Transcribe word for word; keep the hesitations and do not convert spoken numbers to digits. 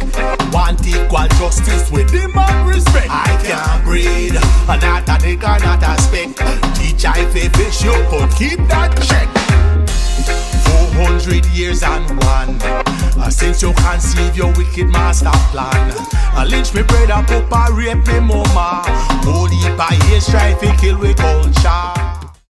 Want equal justice with him and respect. I can't breathe, not a nigga, not a speck. Teach I fish, you could keep that check. Four hundred years and one uh, since you conceive your wicked master plan. uh, Lynch me brother, Pupa rape me mama. Holy by his strife, he kill with culture.